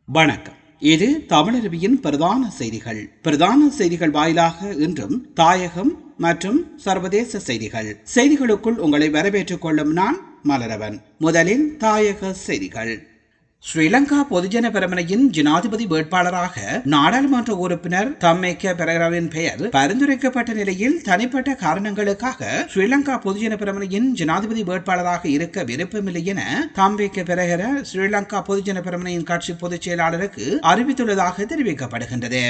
வணக்கம். இது தமிழருவியின் பிரதான செய்திகள் வாயிலாக இன்றும் தாயகம் மற்றும் சர்வதேச செய்திகளுக்குள் உங்களை வரவேற்றுக் கொள்ளும் நான் மலரவன். முதலில் தாயக செய்திகள். ஸ்ரீலங்கா பொதுஜன பெரமுனையின் ஜனாதிபதி வேட்பாளராக நாடாளுமன்ற உறுப்பினர் தம்மைக்க பெரேராவின் பெயர் பரிந்துரைக்கப்பட்ட நிலையில் தனிப்பட்ட காரணங்களுக்காக ஸ்ரீலங்கா பொதுஜன பெரமுனையின் ஜனாதிபதி வேட்பாளராக இருக்க விருப்பமில்லை என தம்மைக்க பெரேரா ஸ்ரீலங்கா பொதுஜன பெரமுனையின் கட்சி பொதுச் செயலாளருக்கு அறிவித்துள்ளதாக தெரிவிக்கப்படுகின்றது.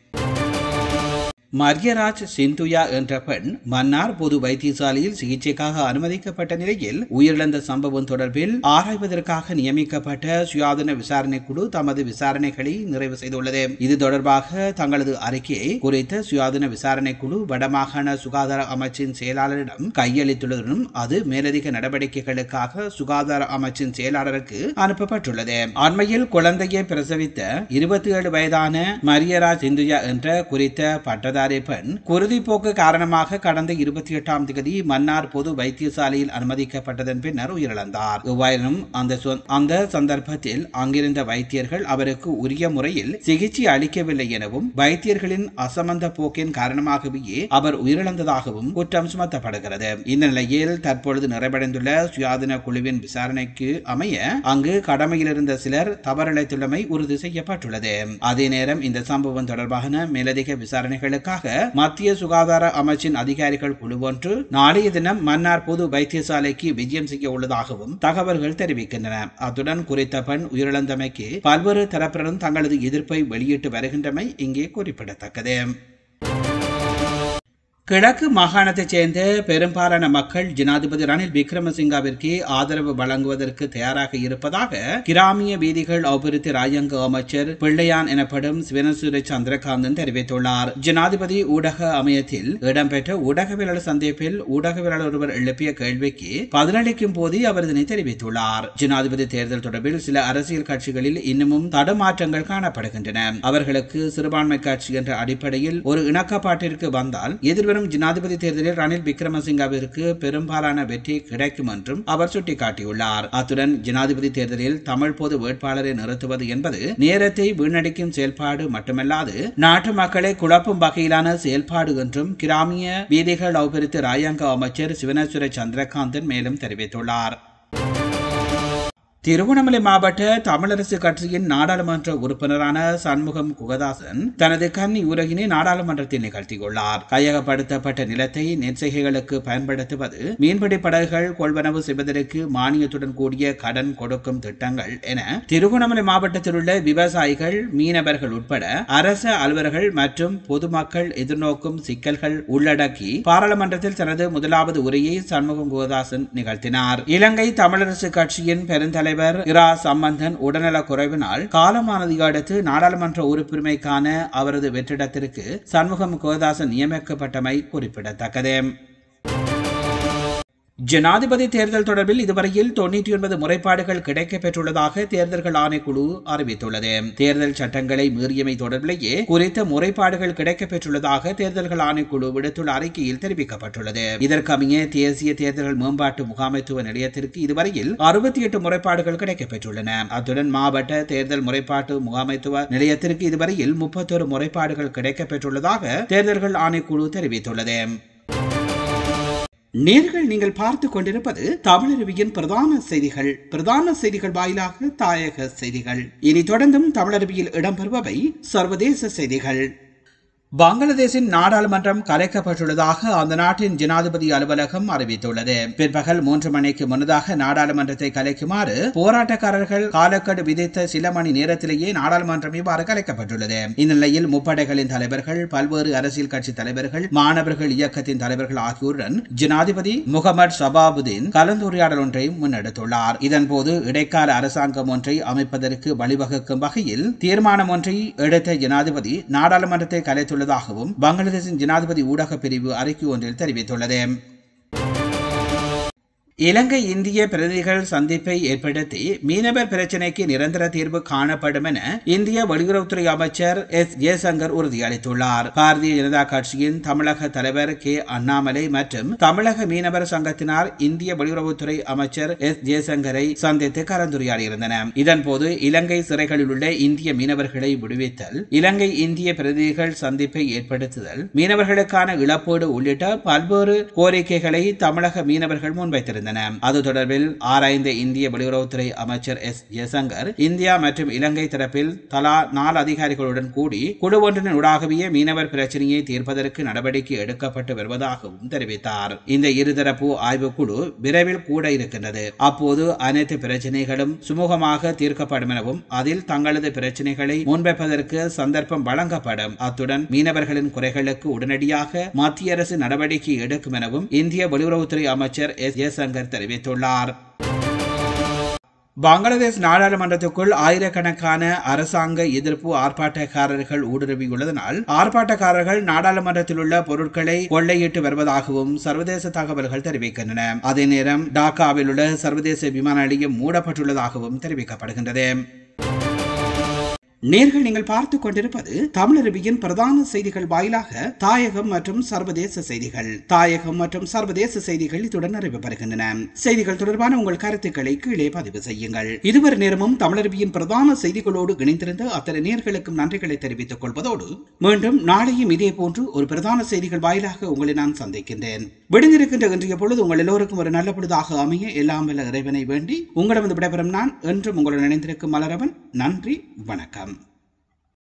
மரியராஜ் சிந்துயா என்ற பெண் மன்னார் பொது வைத்தியசாலையில் சிகிச்சைக்காக அனுமதிக்கப்பட்ட நிலையில் உயிரிழந்த சம்பவம் தொடர்பில் ஆராய்வதற்காக நியமிக்கப்பட்ட சுயாதீன விசாரணை குழு தமது விசாரணைகளை நிறைவு செய்துள்ளது. இது தொடர்பாக தங்களது அறிக்கையை குறித்த சுயாதீன விசாரணை குழு வடமாகாண சுகாதார அமைச்சின் செயலாளரிடம் கையளித்துள்ளதுடன் அது மேலதிக நடவடிக்கைகளுக்காக சுகாதார அமைச்சின் செயலாளருக்கு அனுப்பப்பட்டுள்ளது. அண்மையில் குழந்தையை பிரசவித்த 27 வயதான மரியராஜ் சிந்துயா என்ற குறித்த பட்டதாரி பெண் குருதிப்போக்கு காரணமாக கடந்த 28ஆம் தேதி மன்னார் பொது வைத்தியசாலையில் அனுமதிக்கப்பட்டதன் பின்னர் உயிரிழந்தார். இவ்வாயினும் அந்த சந்தர்ப்பத்தில் அங்கிருந்த வைத்தியர்கள் அவருக்கு உரிய முறையில் சிகிச்சை அளிக்கவில்லை எனவும் வைத்தியர்களின் அசமந்த போக்கின் காரணமாகவே அவர் உயிரிழந்ததாகவும் குற்றம் சுமத்தப்படுகிறது. இந்த நிலையில் தற்பொழுது நிறைவடைந்துள்ள சுயாதீன குழுவின் விசாரணைக்கு அமைய அங்கு கடமையில் இருந்த சிலர் தவறிழைத்துள்ளமை உறுதி செய்யப்பட்டுள்ளது. அதே நேரம் இந்த சம்பவம் தொடர்பான மேலதிக விசாரணைகளுக்கு மத்திய சுகாதார அமைச்சின் அதிகாரிகள் குழு ஒன்று நாளைய தினம் மன்னார் பொது வைத்தியசாலைக்கு விஜயம் செய்ய உள்ளதாகவும் தகவல்கள் தெரிவிக்கின்றன. அத்துடன் குறித்த பெண் உயிரிழந்தமைக்கு பல்வேறு தரப்பினரும் தங்களது எதிர்ப்பை வெளியிட்டு வருகின்றமை இங்கே குறிப்பிடத்தக்கது. கிழக்கு மாகாணத்தைச் சேர்ந்த பெரும்பாலான மக்கள் ஜனாதிபதி ரணில் விக்ரமசிங்கவிற்கு ஆதரவு வழங்குவதற்கு தயாராக இருப்பதாக கிராமிய வீதிகள் அபிவிருத்தி ராஜாங்க அமைச்சர் பிள்ளையான் எனப்படும் சிவனசூர சந்திரகாந்தன் தெரிவித்துள்ளார். ஜனாதிபதி ஊடக அமையத்தில் இடம்பெற்ற ஊடகவியலாளர் சந்திப்பில் ஊடகவியலாளர் ஒருவர் எழுப்பிய கேள்விக்கு பதிலளிக்கும் போது அவர் இதனை தெரிவித்துள்ளார். ஜனாதிபதி தேர்தல் தொடர்பில் சில அரசியல் கட்சிகளில் இன்னமும் தடுமாற்றங்கள் காணப்படுகின்றன. அவர்களுக்கு சிறுபான்மை கட்சி என்ற அடிப்படையில் ஒரு இணக்கப்பாட்டிற்கு வந்தால் எதிர்வரும் ஜனாதிபதி தேர்தலில் ரணில் விக்ரமசிங்கவிற்கு பெரும்பாலான வெற்றி கிடைக்கும் என்றும் அவர் சுட்டிக்காட்டியுள்ளார். அத்துடன் ஜனாதிபதி தேர்தலில் தமிழ் பொது வேட்பாளரை நிறுத்துவது என்பது நேரத்தை வீணடிக்கும் செயல்பாடு மட்டுமல்லாது நாட்டு மக்களை குழப்பும் வகையிலான செயல்பாடு என்றும் கிராமிய வீதிகள் அபிவிருத்தி ராஜாங்க அமைச்சர் சிவனேஸ்வர சந்திரகாந்தன் மேலும் தெரிவித்துள்ளார். திருகோணமலை மாவட்ட தமிழரசு கட்சியின் நாடாளுமன்ற உறுப்பினரான சண்முகம் குகதாசன் தனது கன்னி உலகினை நாடாளுமன்றத்தில் நிகழ்த்தியுள்ளார். கையகப்படுத்தப்பட்ட நிலத்தை நெற்செய்கைகளுக்கு பயன்படுத்துவது, மீன்பிடி படகுகள் கொள்வனவு செய்வதற்கு மானியத்துடன் கூடிய கடன் கொடுக்கும் திட்டங்கள் என திருகோணமலை மாவட்டத்தில் உள்ள விவசாயிகள், மீனவர்கள் உட்பட அரச அலுவலர்கள் மற்றும் பொதுமக்கள் எதிர்நோக்கும் சிக்கல்கள் உள்ளடக்கி பாராளுமன்றத்தில் தனது முதலாவது உரையை சண்முகம் குகதாசன் நிகழ்த்தினார். இலங்கை தமிழரசு கட்சியின் பெருந்தலைவர் இரா சம்பந்தன் உடல்நலக் குறைவினால் காலமானதை அடுத்து நாடாளுமன்ற உறுப்பினருக்கான அவரது வெற்றிடத்திற்கு சண்முகம் குகதாசன் நியமிக்கப்பட்டமை குறிப்பிடத்தக்கது. ஜனாதிபதி தேர்தல் தொடர்பில் இதுவரையில் 99 முறைப்பாடுகள் கிடைக்கப்பெற்றுள்ளதாக தேர்தல்கள் ஆணைக்குழு அறிவித்துள்ளது. தேர்தல் சட்டங்களை மீறியமை தொடர்பிலேயே குறித்த முறைப்பாடுகள் கிடைக்கப்பெற்றுள்ளதாக தேர்தல்கள் ஆணைக்குழு விடுத்துள்ள அறிக்கையில் தெரிவிக்கப்பட்டுள்ளது. இதற்கமைய தேசிய தேர்தல்கள் மேம்பாட்டு முகாமைத்துவ நிலையத்திற்கு இதுவரையில் 68 முறைப்பாடுகள் கிடைக்கப்பெற்றுள்ளன. அத்துடன் மாவட்ட தேர்தல் முறைப்பாட்டு முகாமைத்துவ நிலையத்திற்கு இதுவரையில் 31 முறைப்பாடுகள் கிடைக்கப்பெற்றுள்ளதாக தேர்தல்கள் ஆணைக்குழு தெரிவித்துள்ளது. நீங்கள் பார்த்துக் கொண்டிருப்பது தமிழருவியின் பிரதான செய்திகள் வாயிலாக தாயக செய்திகள். இனி தொடர்ந்தும் தமிழருவியில் இடம்பெறுபவை சர்வதேச செய்திகள். பங்களாதேஷின் நாடாளுமன்றம் கலைக்கப்பட்டுள்ளதாக அந்த நாட்டின் ஜனாதிபதி அலுவலகம் அறிவித்துள்ளது. பிற்பகல் 3 மணிக்கு முன்னதாக நாடாளுமன்றத்தை கலைக்குமாறு போராட்டக்காரர்கள் காலக்கெடு விதித்த சில மணி நேரத்திலேயே நாடாளுமன்றம் இவ்வாறு கலைக்கப்பட்டுள்ளது. இந்நிலையில் முப்படைகளின் தலைவர்கள், பல்வேறு அரசியல் கட்சி தலைவர்கள், மாணவர்கள் இயக்கத்தின் தலைவர்கள் ஆகியோருடன் ஜனாதிபதி முகமது சபாபுதீன் கலந்துரையாடல் ஒன்றை முன்னெடுத்துள்ளார். இதன்போது இடைக்கால அரசாங்கம் ஒன்றை அமைப்பதற்கு வழிவகுக்கும் வகையில் தீர்மானம் ஒன்றை எடுத்த ஜனாதிபதி நாடாளுமன்றத்தை கலைத்துள்ள பங்களாதேஷின் ஜனாதிபதி ஊடக பிரிவு அறிக்கை ஒன்றில் தெரிவித்துள்ளது. இலங்கை இந்திய பிரதிநிதிகள் சந்திப்பை ஏற்படுத்தி மீனவர் பிரச்சினைக்கு நிரந்தர தீர்வு காணப்படும் என இந்திய வெளியுறவுத்துறை அமைச்சர் எஸ் ஜெயசங்கர் உறுதியளித்துள்ளார். பாரதிய ஜனதா கட்சியின் தமிழக தலைவர் கே அண்ணாமலை மற்றும் தமிழக மீனவர் சங்கத்தினர் இந்திய வெளியுறவுத்துறை அமைச்சர் எஸ் ஜெயசங்கரை சந்தித்து கலந்துரையாடியிருந்தனர். இதன்போது இலங்கை சிறைகளில் உள்ள இந்திய மீனவர்களை விடுவித்தல், இலங்கை இந்திய பிரதிநிதிகள் சந்திப்பை ஏற்படுத்துதல், மீனவர்களுக்கான இழப்பீடு உள்ளிட்ட பல்வேறு கோரிக்கைகளை தமிழக மீனவர்கள் முன்வைத்திருந்தனர். அது தொடர்பில் ஆராய்ந்த இந்திய வெளியுறவுத்துறை அமைச்சர் எஸ் ஜெயசங்கர் இந்தியா மற்றும் இலங்கை தரப்பில் தலா 4 அதிகாரிகளுடன் கூடி குழு ஒன்றின் ஊடாகவே மீனவர் பிரச்சனையை தீர்ப்பதற்கு நடவடிக்கை எடுக்கப்பட்டு வருவதாகவும் தெரிவித்தார். இந்த இருதரப்பு ஆய்வுக்குழு விரைவில் கூட இருக்கின்றது. அப்போது அனைத்து பிரச்சனைகளும் சுமூகமாக தீர்க்கப்படும் எனவும் அதில் தங்களது பிரச்சனைகளை முன்வைப்பதற்கு சந்தர்ப்பம் வழங்கப்படும். அத்துடன் மீனவர்களின் குறைகளுக்கு உடனடியாக மத்திய அரசு நடவடிக்கை எடுக்கும் எனவும் இந்திய வெளியுறவுத்துறை அமைச்சர் எஸ் ஜெயசங்கர் தெரிவித்துள்ளார். பங்களாதேஷ் நாடாளுமன்றத்துக்குள் ஆயிரக்கணக்கான அரசாங்க எதிர்ப்பு ஆர்ப்பாட்டக்காரர்கள் ஊடுருவியுள்ளதனால் ஆர்ப்பாட்டக்காரர்கள் நாடாளுமன்றத்தில் உள்ள பொருட்களை கொள்ளையிட்டு வருவதாகவும் சர்வதேச தகவல்கள் தெரிவிக்கின்றன. அதே நேரம் டாக்காவில் உள்ள சர்வதேச விமான நிலையம் மூடப்பட்டுள்ளதாகவும் தெரிவிக்கப்படுகின்றது. நேர்கள் நீங்கள் பார்த்துக் கொண்டிருப்பது தமிழருவியின் பிரதான செய்திகள் வாயிலாக தாயகம் மற்றும் சர்வதேச செய்திகள். தாயகம் மற்றும் சர்வதேச செய்திகள் இத்துடன் நிறைவு பெறுகின்றன. செய்திகள் தொடர்பான உங்கள் கருத்துக்களை கீழே பதிவு செய்யுங்கள். இதுவரை நேரமும் தமிழருவியின் பிரதான செய்திகளோடு இணைந்திருந்த அத்தனை நேர்களுக்கும் நன்றிகளை தெரிவித்துக் கொள்வதோடு மீண்டும் நாளையும் இதே போன்று ஒரு பிரதான செய்திகள் வாயிலாக உங்களை நான் சந்திக்கின்றேன். விடுந்திருக்கின்ற இன்றைய பொழுது உங்கள் எல்லோருக்கும் ஒரு நல்ல பொழுதாக அமைய எல்லாம் வல்ல இறைவனை வேண்டி உங்களிடம் விடைபெறும் நான் என்றும் உங்களுடன் இணைந்திருக்கும் மலரவன். நன்றி, வணக்கம்.